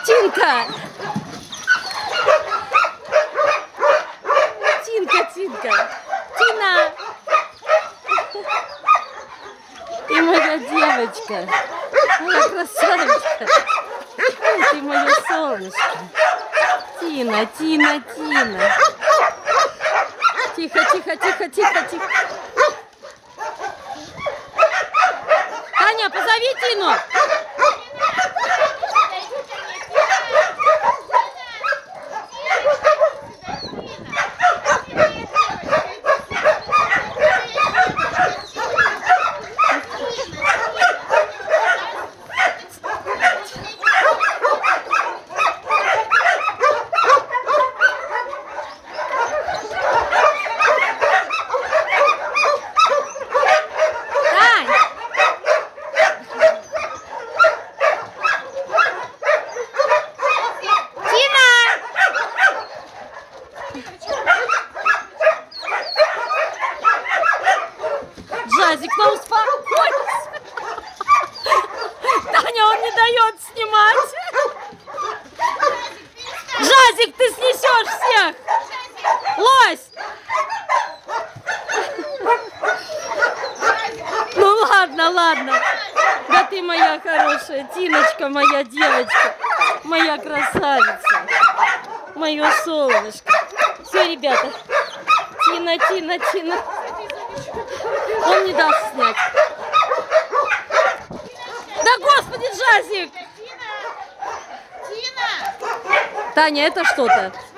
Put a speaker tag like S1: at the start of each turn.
S1: Тинка! Тинка, Тинка! Тина! Ты моя девочка! Моя красавичка! Ой, ты мое солнышко! Тина, Тина, Тина! Тихо, тихо, тихо, тихо, тихо! Таня, позови Тину! Жазик, ну успокойся. Таня, он не дает снимать. Жазик, ты снесешь всех. Лось. Ну ладно, ладно. Да ты моя хорошая, Тиночка, моя девочка, моя красавица, мое солнышко. Все, ребята. Тина, Тина, Тина. Он не даст снять. Да господи, Жазик!
S2: Тина!
S1: Таня, это что-то.